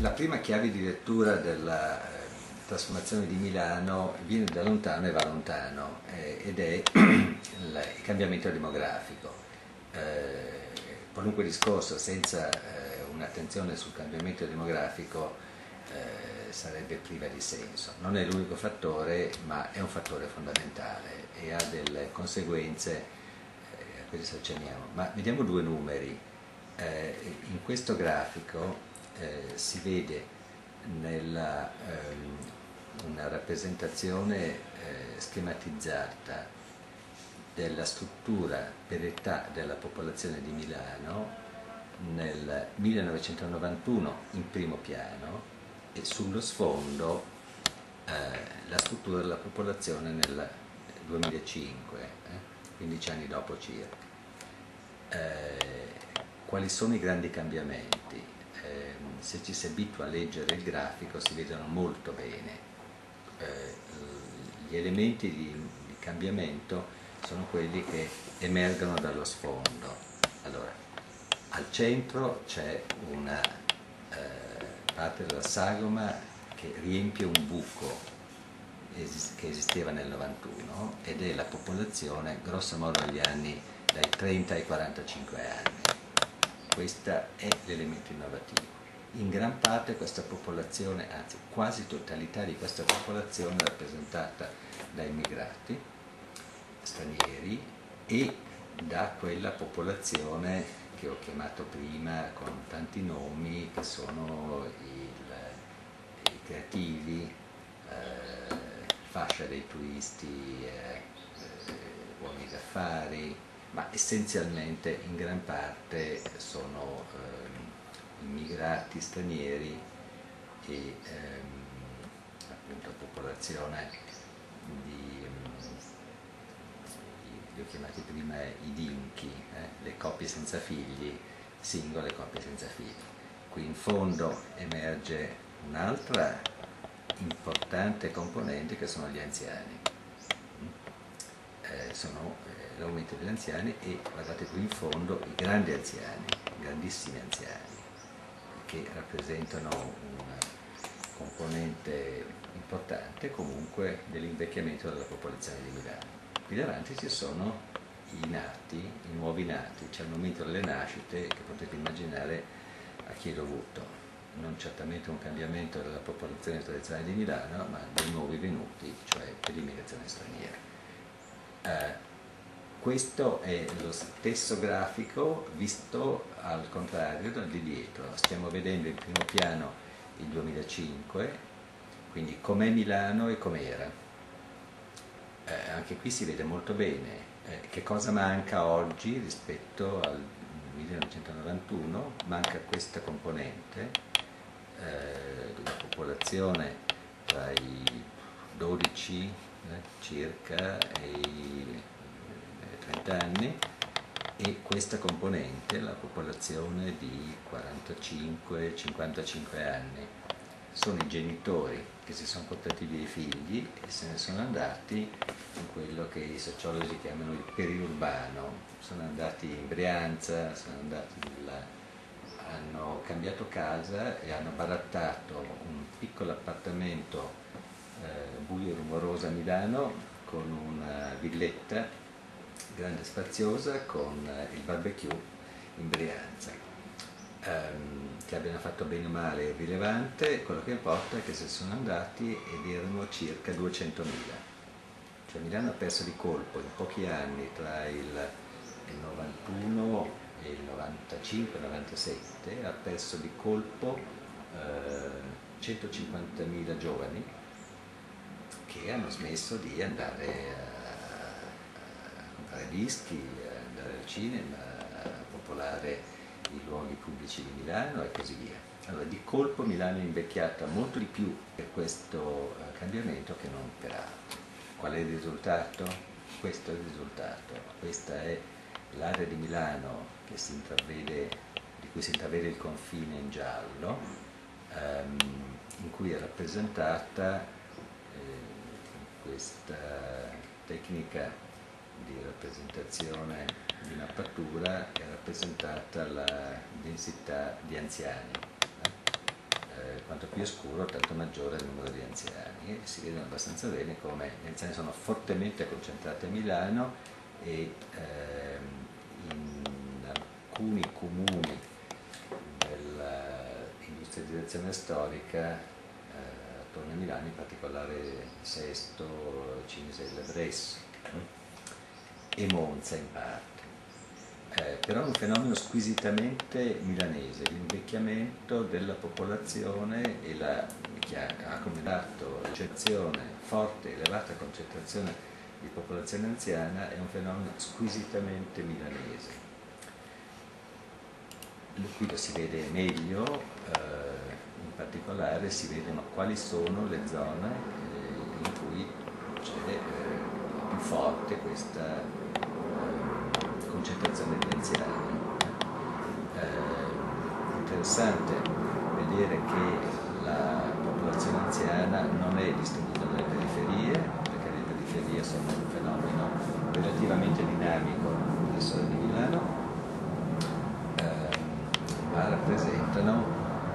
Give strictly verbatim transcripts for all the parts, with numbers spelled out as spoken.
la prima chiave di lettura della eh, trasformazione di Milano viene da lontano e va lontano, eh, ed è il, il cambiamento demografico. Eh, qualunque discorso senza eh, un'attenzione sul cambiamento demografico eh, sarebbe priva di senso. Non è l'unico fattore, ma è un fattore fondamentale e ha delle conseguenze, eh, a cui ci accenniamo. Ma vediamo due numeri. Eh, in questo grafico eh, si vede nella, ehm, una rappresentazione eh, schematizzata della struttura per età della popolazione di Milano nel millenovecentonovantuno in primo piano e sullo sfondo eh, la struttura della popolazione nel duemilacinque, eh, quindici anni dopo circa. Eh, quali sono i grandi cambiamenti? Eh, se ci si abitua a leggere il grafico si vedono molto bene. Eh, gli elementi di, di cambiamento sono quelli che emergono dallo sfondo. Allora, al centro c'è una eh, parte della sagoma che riempie un buco esist- che esisteva nel novantuno ed è la popolazione grosso modo agli anni dai trenta ai quarantacinque anni. Questo è l'elemento innovativo. In gran parte questa popolazione, anzi quasi totalità di questa popolazione è rappresentata da immigrati stranieri e da quella popolazione che ho chiamato prima con tanti nomi, che sono il, i creativi, eh, fascia dei turisti, eh, eh, uomini d'affari, ma essenzialmente in gran parte sono eh, immigrati stranieri e ehm, appunto popolazione di, li ho chiamati prima i dinchi, eh, le coppie senza figli, singole coppie senza figli. Qui in fondo emerge un'altra importante componente che sono gli anziani. Eh, sono eh, l'aumento degli anziani e guardate qui in fondo i grandi anziani, i grandissimi anziani, che rappresentano una componente importante comunque dell'invecchiamento della popolazione di Milano. Qui davanti ci sono i nati, i nuovi nati, c'è un aumento delle nascite che potete immaginare a chi è dovuto. Non certamente un cambiamento della popolazione tradizionale di Milano, ma dei nuovi venuti, cioè per l'immigrazione straniera. Eh, questo è lo stesso grafico visto al contrario da di dietro. Stiamo vedendo in primo piano il duemilacinque, quindi com'è Milano e com'era. Eh, anche qui si vede molto bene eh, che cosa manca oggi rispetto al millenovecentonovantuno. Manca questa componente, eh, la popolazione tra i dodici eh, circa e i trenta anni, e questa componente, la popolazione di quarantacinque cinquantacinque anni. Sono i genitori che si sono portati via i figli e se ne sono andati in quello che i sociologi chiamano il periurbano. Sono andati in Brianza, sono andati nella, hanno cambiato casa e hanno barattato un piccolo appartamento eh, buio e rumoroso a Milano con una villetta grande e spaziosa con eh, il barbecue in Brianza. Um, che abbiano fatto bene o male è rilevante, quello che importa è che se sono andati ed erano circa duecentomila. Cioè Milano ha perso di colpo in pochi anni, tra il, il novantuno e il novantacinque novantasette, ha perso di colpo eh, centocinquantamila giovani che hanno smesso di andare a, a comprare dischi, a andare al cinema, a popolare i luoghi pubblici di Milano e così via. Allora, di colpo Milano è invecchiata molto di più per questo uh, cambiamento che non per altro. Qual è il risultato? Questo è il risultato. Questa è l'area di Milano che si intravede, di cui si intravede il confine in giallo, um, in cui è rappresentata eh, questa tecnica di rappresentazione di mappatura è rappresentata la densità di anziani. Eh, eh, quanto più è scuro tanto maggiore è il numero di anziani, e si vedono abbastanza bene come gli anziani sono fortemente concentrati a Milano e ehm, in alcuni comuni dell'industrializzazione storica eh, attorno a Milano, in particolare Sesto, Cinisella, Bresso e Monza in parte. Eh, però è un fenomeno squisitamente milanese, l'invecchiamento della popolazione e la, che ha accumulato la concentrazione, forte, elevata concentrazione di popolazione anziana, è un fenomeno squisitamente milanese. Qui lo si vede meglio, eh, in particolare si vedono quali sono le zone eh, in cui c'è eh, più forte questa eh, concentrazione di anziani. Eh, interessante vedere che la popolazione anziana non è distribuita nelle periferie, perché le periferie sono un fenomeno relativamente dinamico nel sole di Milano, ma rappresentano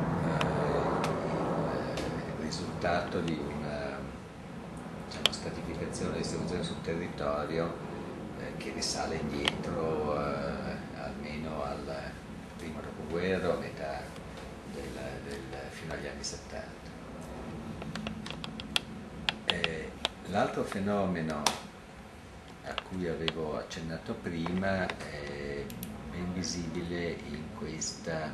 eh, il risultato di una, diciamo, stratificazione e distribuzione sul territorio eh, che risale indietro eh, almeno al primo dopoguerra, a metà del, del, fino agli anni settanta. Eh, l'altro fenomeno a cui avevo accennato prima è ben visibile in questa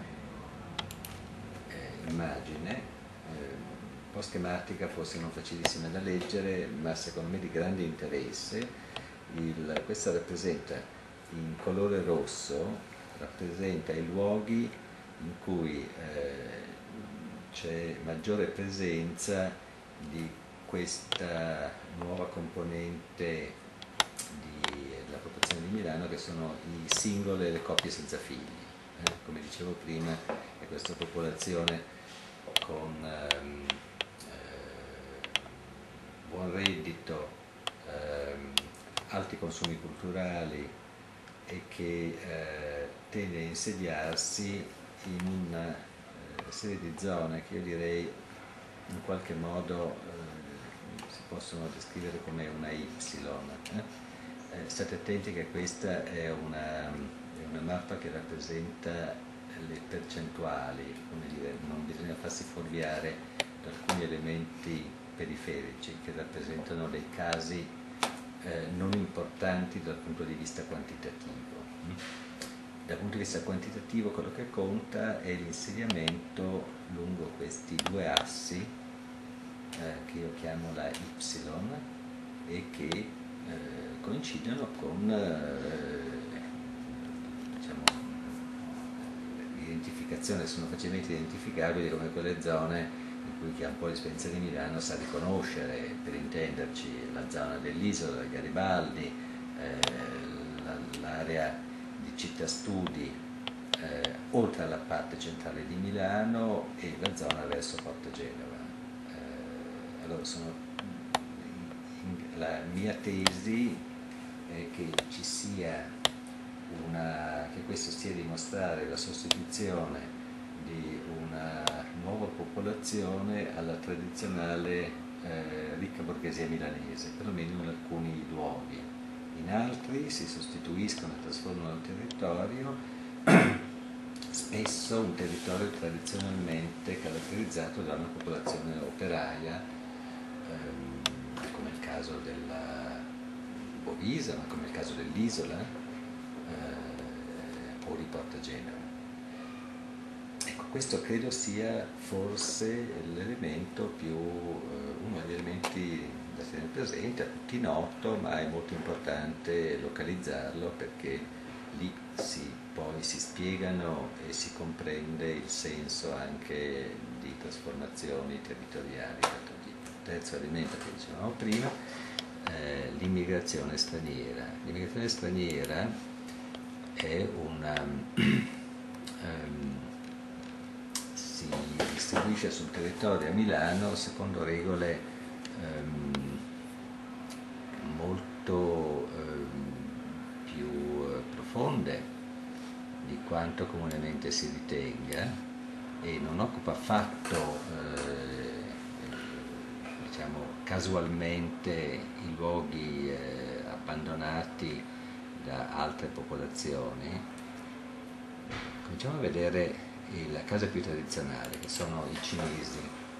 eh, immagine, eh, un po' schematica, forse non facilissima da leggere, ma secondo me di grande interesse. Il, questa rappresenta in colore rosso, rappresenta i luoghi in cui eh, c'è maggiore presenza di questa nuova componente della popolazione di Milano, che sono i singoli e le coppie senza figli. Eh, come dicevo prima, è questa popolazione con ehm, eh, buon reddito, ehm, alti consumi culturali e che eh, tende a insediarsi in una eh, serie di zone che io direi in qualche modo eh, si possono descrivere come una Y. Eh? Eh, state attenti che questa è una, è una mappa che rappresenta le percentuali, come dire, non bisogna farsi fuorviare da alcuni elementi periferici che rappresentano dei casi eh, non importanti dal punto di vista quantitativo. Dal punto di vista quantitativo quello che conta è l'insediamento lungo questi due assi eh, che io chiamo la Y e che eh, coincidono con eh, diciamo, l'identificazione, sono facilmente identificabili come quelle zone in cui chi ha un po' l'esperienza di Milano sa riconoscere, per intenderci, la zona dell'isola, del Garibaldi, eh, l'area di città studi eh, oltre alla parte centrale di Milano e la zona verso Porto Genova. Eh, allora sono, la mia tesi è che ci sia una, che questo stia a dimostrare la sostituzione di una nuova popolazione alla tradizionale eh, ricca borghesia milanese, perlomeno in alcuni luoghi. In altri si sostituiscono e trasformano il territorio, spesso un territorio tradizionalmente caratterizzato da una popolazione operaia, ehm, come il caso della Bovisa, ma come il caso dell'isola eh, o di Porto Genova. Ecco, questo credo sia forse l'elemento più, eh, uno degli elementi da tenere presente, a tutti noto, ma è molto importante localizzarlo perché lì si, poi si spiegano e si comprende il senso anche di trasformazioni territoriali di altro tipo. Terzo elemento che dicevamo prima, Eh, l'immigrazione straniera. L'immigrazione straniera è una um, si distribuisce sul territorio a Milano secondo regole um, molto um, più profonde di quanto comunemente si ritenga, e non occupa affatto eh, diciamo, casualmente i luoghi eh, abbandonati da altre popolazioni, cominciamo a vedere la casa più tradizionale, che sono i cinesi.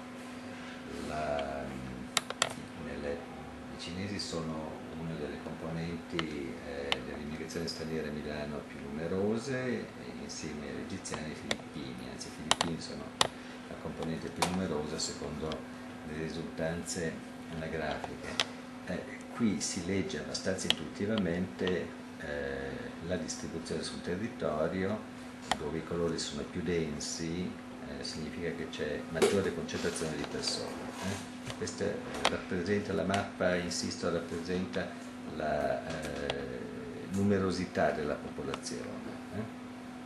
La, nelle, I cinesi sono una delle componenti eh, dell'immigrazione straniera a Milano più numerose, insieme agli egiziani e ai filippini, anzi i filippini sono la componente più numerosa secondo le risultanze anagrafiche. Eh, qui si legge abbastanza intuitivamente eh, la distribuzione sul territorio, dove i colori sono più densi, eh, significa che c'è maggiore concentrazione di persone. Eh? Questa rappresenta, la mappa, insisto, rappresenta la eh, numerosità della popolazione. Eh?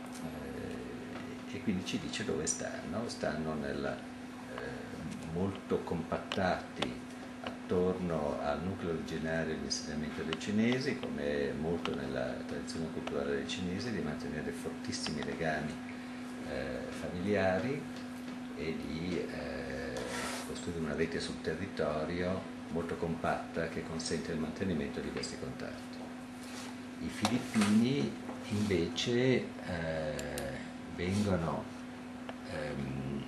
Eh, e quindi ci dice dove stanno, stanno nella, eh, molto compattati attorno al nucleo originario dell'insediamento dei cinesi, come è molto nella tradizione culturale dei cinesi, di mantenere fortissimi legami eh, familiari e di eh, costruire una rete sul territorio molto compatta che consente il mantenimento di questi contatti. I filippini invece eh, vengono ehm,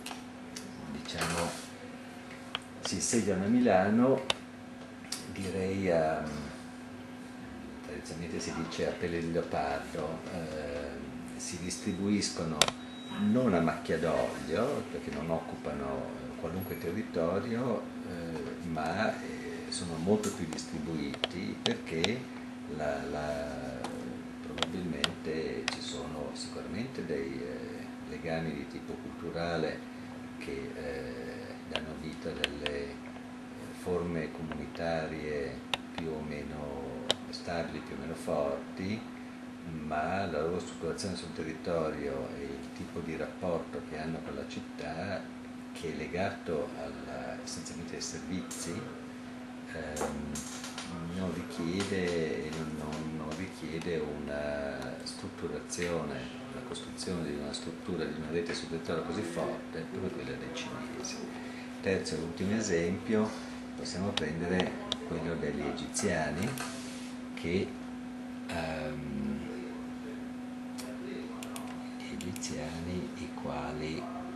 diciamo si insediano a Milano, direi a, tradizionalmente si dice a pelle di leopardo, eh, si distribuiscono non a macchia d'olio, perché non occupano qualunque territorio, eh, ma eh, sono molto più distribuiti perché la, la, probabilmente ci sono sicuramente dei eh, legami di tipo culturale che eh, danno vita a delle forme comunitarie più o meno stabili, più o meno forti, ma la loro strutturazione sul territorio e il tipo di rapporto che hanno con la città, che è legato alla, essenzialmente ai servizi, ehm, non richiede, non, non richiede una strutturazione, la costruzione di una struttura, di una rete sul territorio così forte come quella dei cinesi. Terzo e ultimo esempio, possiamo prendere quello degli egiziani, che um, gli egiziani i quali,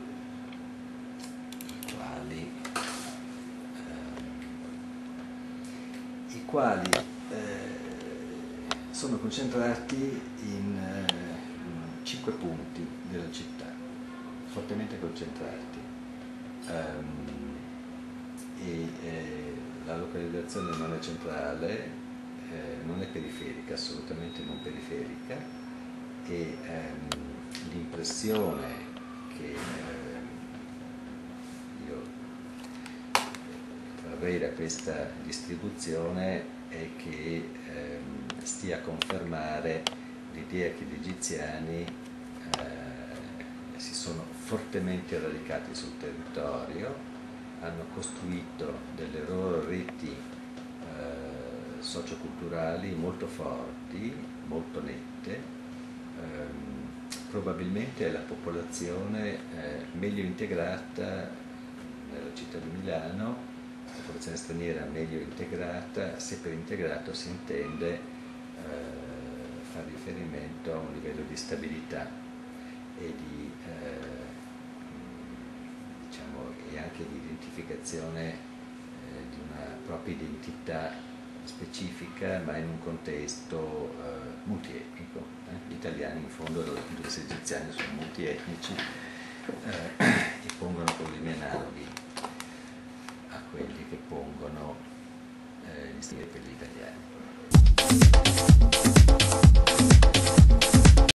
i quali, um, i quali eh, sono concentrati in uh, cinque punti della città, fortemente concentrati. Um, e eh, la localizzazione non è centrale, eh, non è periferica, assolutamente non periferica, e ehm, l'impressione che eh, io trarrei da questa distribuzione è che ehm, stia a confermare l'idea che gli egiziani eh, si sono fortemente radicati sul territorio, hanno costruito delle loro reti eh, socioculturali molto forti, molto nette, ehm, probabilmente è la popolazione eh, meglio integrata nella città di Milano, la popolazione straniera meglio integrata, se per integrato si intende eh, fare riferimento a un livello di stabilità e di eh, e anche di identificazione eh, di una propria identità specifica, ma in un contesto eh, multietnico. Eh? Gli italiani in fondo, gli egiziani sono multietnici eh, e pongono problemi analoghi a quelli che pongono eh, gli stranieri per gli italiani.